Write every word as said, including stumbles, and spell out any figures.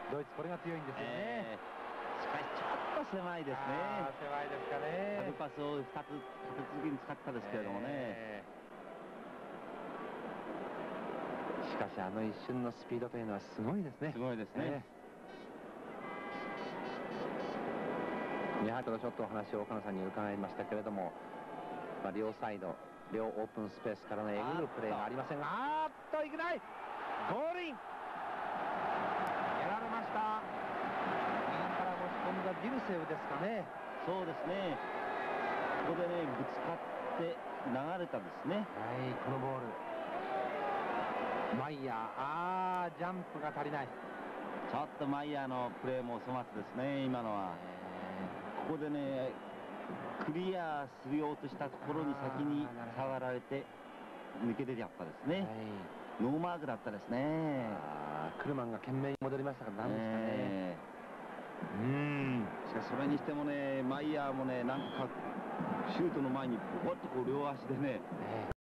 ドイツこれが強いんですよね。 えー、しかしちょっと狭いですね。 狭いですかね。 サブパスをふたつ立て続けに使ったですけれどもね、えー、しかしあの一瞬のスピードというのはすごいですね。 すごいですね。 やはりちょっとお話を岡野さんに伺いましたけれども、まあ、両サイド両オープンスペースからのえぐるプレーがありませんが、あーっといけない、ゴールインやられました。右から押し込んだビルセウですかね。 そうですね、ここでねぶつかって流れたですね。 はい、このボールマイヤー、あージャンプが足りない。 ちょっとマイヤーのプレーも粗末ですね、今のは。ここでねクリアするようとしたところに先に触られて抜け出ちゃったですね、はい、ノーマークだったですね。 あクルマンが懸命に戻りましたから何ですかね、えー、うんしかしそれにしてもねマイヤーもねなんかシュートの前にポコッとこう両足でね、えー